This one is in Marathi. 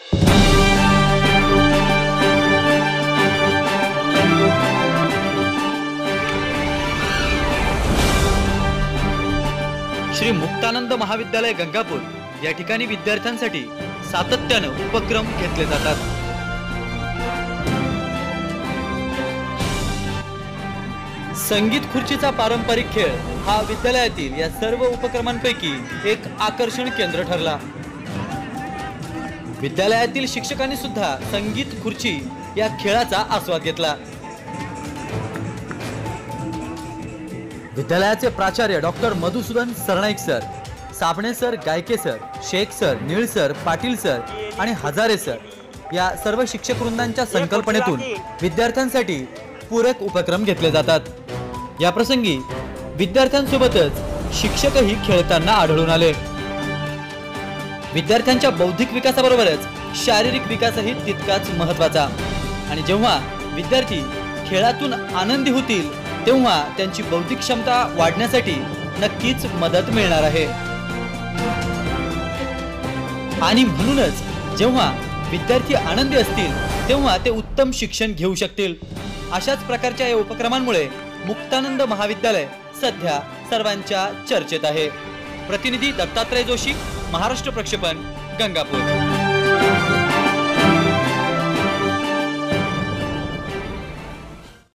श्री मुक्तानंद महाविद्यालय गंगापूर या ठिकाणी विद्यार्थ्यांसाठी सातत्याने उपक्रम घेतले जातात। संगीत खुर्चीचा पारंपरिक खेळ हा विद्यालयातील या सर्व उपक्रमांपैकी एक आकर्षण केंद्र ठरला। विद्यालयातील शिक्षकांनी सुद्धा संगीत खुर्ची या खेळाचा आस्वाद घेतला। विद्यालयाचे प्राचार्य doctor Madhusudan Sarnaik sir, Sabne sir, Gayke sir, Shaikh sir, Nil sir, Patil sir आणि हजारे सर या सर्व शिक्षक वृंदांच्या संकल्पनेतून विद्यार्थ्यांसाठी पूरक उपक्रम घेतले जातात। या प्रसंगी विद्यार्थ्यांसोबतच शिक्षकही खेळताना आढळून आले। विद्यार्थ्यांच्या बौद्धिक विकासाबरोबरच शारीरिक विकासही तितकाच महत्त्वाचा आणि जेव्हा विद्यार्थी खेळातून आनंदी होतील तेव्हा त्यांची बौद्धिक क्षमता वाढण्यासाठी नक्कीच मदत मिळणार आहे। आणि म्हणूनच जेव्हा विद्यार्थी आनंदी असतील तेव्हा ते उत्तम शिक्षण घेऊ शकतील। अशाच प्रकारच्या या उपक्रमांमुळे मुक्तानंद महाविद्यालय सध्या सर्वांच्या चर्चेत आहे। प्रतिनिधी दत्तात्रय जोशी, महाराष्ट्र प्रक्षेपण, गंगापूर।